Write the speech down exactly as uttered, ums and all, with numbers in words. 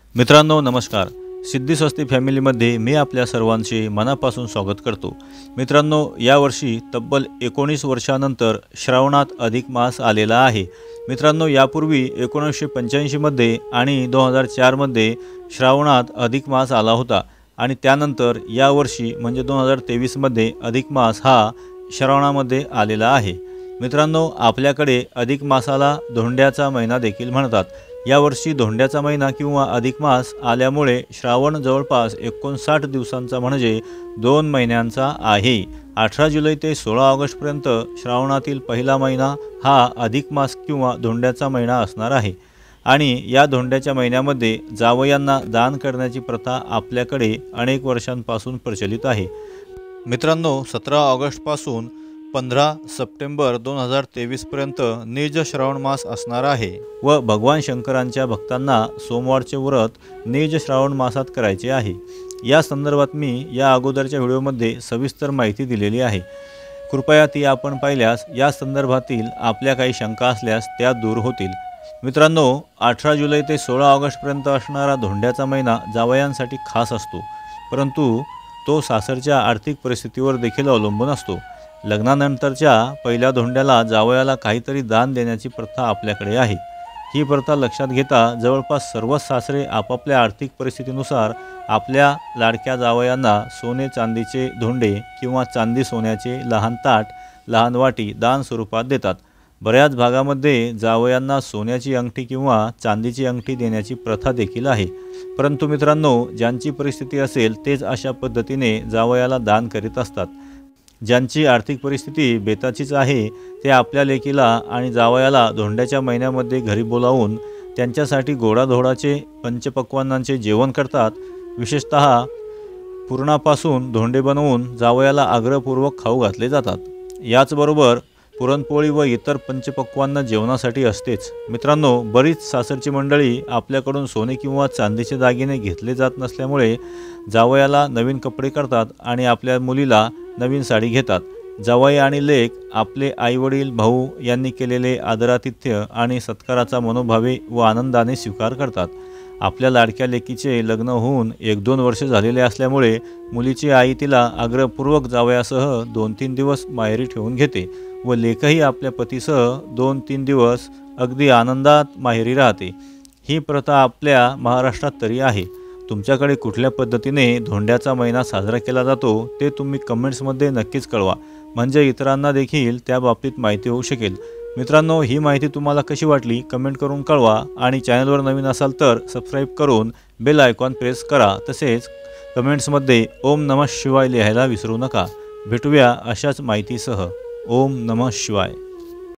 मित्रांनो नमस्कार. सिद्धी स्वस्ती फॅमिलीमध्ये मी आपल्या सर्वांचे मनापासून स्वागत करतो. मित्रांनो, यावर्षी तब्बल एकोणीस वर्षानंतर श्रावणात अधिक मास आलेला आहे. मित्रांनो, यापूर्वी एकोणीसशे पंच्याऐंशीमध्ये आणि दोन हजार चारमध्ये श्रावणात अधिक मास आला होता आणि त्यानंतर यावर्षी म्हणजे दोन हजार तेवीसमध्ये अधिक मास हा श्रावणामध्ये आलेला आहे. मित्रांनो, आपल्याकडे अधिक मासाला धोंड्याचा महिना देखील म्हणतात. यावर्षी धोंड्याचा महिना किंवा अधिक मास आल्यामुळे श्रावण जवळपास एकोणसाठ दिवसांचा म्हणजे दोन महिन्यांचा आहे. अठरा जुलै ते सोळा ऑगस्टपर्यंत श्रावणातील पहिला महिना हा अधिक मास किंवा धोंड्याचा महिना असणार आहे आणि या धोंड्याच्या महिन्यामध्ये जावयांना दान करण्याची प्रथा आपल्याकडे अनेक वर्षांपासून प्रचलित आहे. मित्रांनो, सतरा ऑगस्टपासून पंधरा सप्टेंबर दोन हजार तेवीसपर्यंत निज श्रावण मास असणार आहे व भगवान शंकरांच्या भक्तांना सोमवारचे व्रत निज श्रावण मासात करायचे आहे. या संदर्भात मी या अगोदरच्या व्हिडिओमध्ये सविस्तर माहिती दिलेली आहे. कृपया ती आपण पाहिल्यास या संदर्भातील आपल्या काही शंका असल्यास त्या दूर होतील. मित्रांनो, अठरा जुलै ते सोळा ऑगस्टपर्यंत असणारा धोंड्याचा महिना जावयांसाठी खास असतो, परंतु तो सासरच्या आर्थिक परिस्थितीवर देखील अवलंबून असतो. लग्नानंतरच्या पहिल्या धोंड्याला जावयाला काहीतरी दान देण्याची प्रथा आपल्याकडे आहे. ही प्रथा लक्षात घेता जवळपास सर्वच सासरे आपापल्या आर्थिक परिस्थितीनुसार आपल्या लाडक्या जावयांना सोने चांदीचे धोंडे किंवा चांदी सोन्याचे लहान ताट, लहान वाटी दान स्वरूपात देतात. बऱ्याच भागामध्ये जावयांना सोन्याची अंगठी किंवा चांदीची अंगठी देण्याची प्रथा देखील आहे. परंतु मित्रांनो, ज्यांची परिस्थिती असेल तेच अशा पद्धतीने जावयाला दान करीत असतात. ज्यांची आर्थिक परिस्थिती बेताचीच आहे ते आपल्या लेकीला आणि जावयाला धोंड्याच्या महिन्यामध्ये घरी बोलावून त्यांच्यासाठी गोडाधोडाचे पंचपक्वान्नांचे जेवण करतात. विशेषतः पुरणापासून धोंडे बनवून जावयाला आग्रहपूर्वक खाऊ घातले जातात. याचबरोबर पुरणपोळी व इतर पंचपक्वान्न जेवणासाठी असतेच. मित्रांनो, बरीच सासरची मंडळी आपल्याकडून सोने किंवा चांदीचे दागिने घेतले जात नसल्यामुळे जावयाला नवीन कपडे करतात आणि आपल्या मुलीला नवीन साडी घेतात. जावई आणि लेक आपले आईवडील, भाऊ यांनी केलेले आदरातिथ्य आणि सत्काराचा मनोभावे व आनंदाने स्वीकार करतात. आपल्या लाडक्या लेकीचे लग्न होऊन एक दोन वर्ष झालेले असल्यामुळे मुलीची आई तिला आग्रहपूर्वक जावयासह दोन तीन दिवस माहेरी ठेवून घेते व लेकही आपल्या पतीसह दोन तीन दिवस अगदी आनंदात माहेरी राहते. ही प्रथा आपल्या महाराष्ट्रात तरी आहे. तुमच्याकडे कुठल्या पद्धतीने धोंड्याचा महिना साजरा केला जातो ते तुम्ही कमेंट्समध्ये नक्कीच कळवा, म्हणजे इतरांना देखील त्या बाबतीत माहिती होऊ शकेल. मित्रांनो, ही माहिती तुम्हाला कशी वाटली कमेंट करून कळवा आणि चॅनलवर नवीन असाल तर सबस्क्राईब करून बेल आयकॉन प्रेस करा. तसेच कमेंट्समध्ये ओम नमः शिवाय लिहायला विसरू नका. भेटूया अशाच माहितीसह. ओम नमः शिवाय.